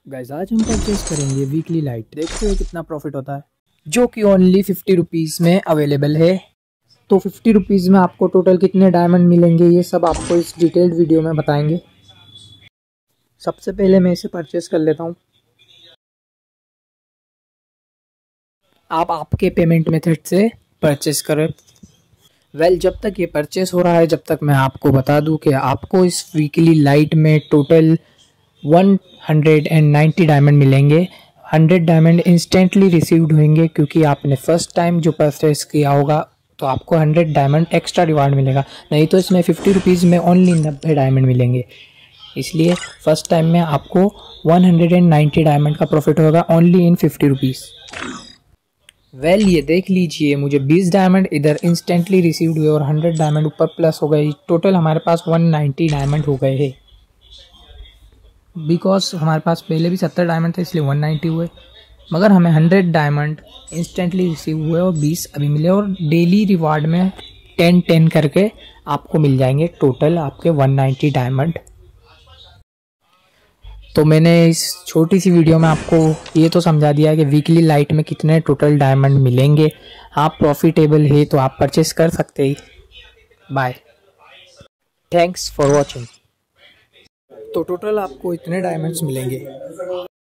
Guys आज हम purchase करेंगे वीकली लाइट। देखते हैं कितना प्रॉफिट होता है, जो कि ओनली 50 रुपीज़ में अवेलेबल है। तो 50 रुपीज़ में आपको टोटल कितने डायमंड मिलेंगे ये सब आपको इस डिटेल्ड वीडियो में बताएंगे। सबसे पहले मैं इसे परचेज कर लेता हूँ। आप आपके पेमेंट मेथड से परचेज करें। जब तक ये परचेस हो रहा है, जब तक मैं आपको बता दूं कि आपको इस वीकली लाइट में टोटल 190 डायमंड मिलेंगे। 100 डायमंड इंस्टेंटली रिसीव्ड होंगे क्योंकि आपने फर्स्ट टाइम जो परचेस किया होगा, तो आपको 100 डायमंड एक्स्ट्रा रिवार्ड मिलेगा। नहीं तो इसमें 50 रुपीज़ में ओनली 90 डायमंड मिलेंगे। इसलिए फर्स्ट टाइम में आपको 190 डायमंड का प्रॉफिट होगा ओनली इन 50 रुपीज़। ये देख लीजिए, मुझे 20 डायमंड इधर इंस्टेंटली रिसीव्ड हुए और 100 डायमंड ऊपर प्लस हो गए। टोटल हमारे पास 190 डायमंड हो गए हैं। बिकॉज हमारे पास पहले भी 70 डायमंड थे, इसलिए 190 हुए। मगर हमें 100 डायमंड इंस्टेंटली रिसीव हुए और 20 अभी मिले। और डेली रिवार्ड में 10 करके आपको मिल जाएंगे टोटल आपके 190 डायमंड। तो मैंने इस छोटी सी वीडियो में आपको ये तो समझा दिया है कि वीकली लाइट में कितने टोटल डायमंड मिलेंगे। आप प्रॉफिटेबल है तो आप परचेस कर सकते हैं। Bye, thanks for watching. तो टोटल आपको इतने डायमंड्स मिलेंगे।